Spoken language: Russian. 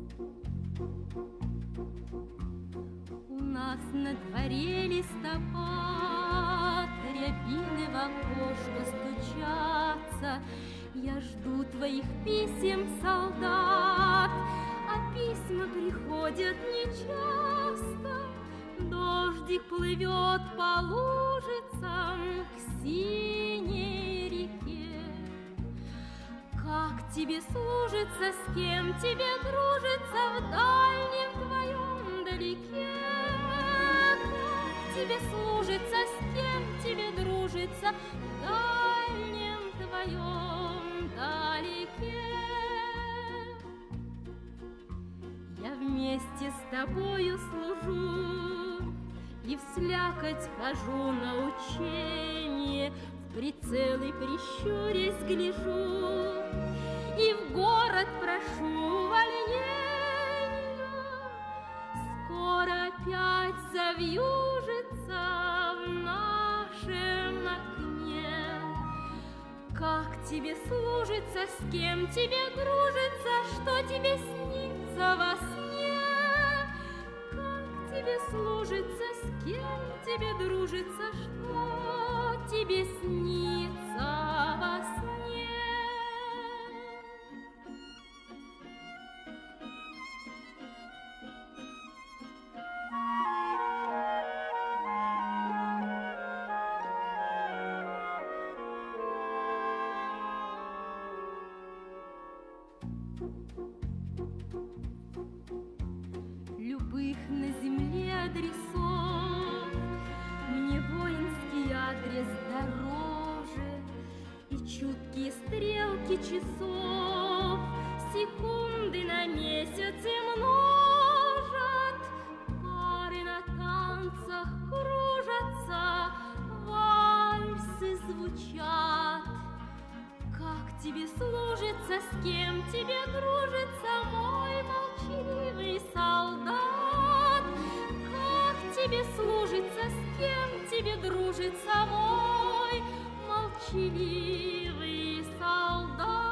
У нас на дворе листопад, рябины в окошко стучатся. Я жду твоих писем, солдат, а письма приходят нечасто. Дождик плывет по лужицам к синей реке. Как тебе служится, с кем тебе дружится в дальнем твоем далеке? Как тебе служится, с кем тебе дружится в дальнем твоем далеке? Я вместе с тобою служу и в слякоть хожу на учение, в прицелы прищурясь гляжу и в город прошу вольнения. Скоро опять завьюжится в нашем окне. Как тебе служится, с кем тебе дружится, что тебе снится во сне? Как тебе служится, с кем тебе дружится, что тебе снится во сне? Любых на земле адресов мне воинский адрес дороже, и чуткие стрелки часов секунды на месяце множат. Пары на танцах кружатся, вальсы звучат. Как тебе служится, с кем тебе дружится, мой молчаливый солдат? Как тебе служится, с кем тебе дружится, мой молчаливый солдат?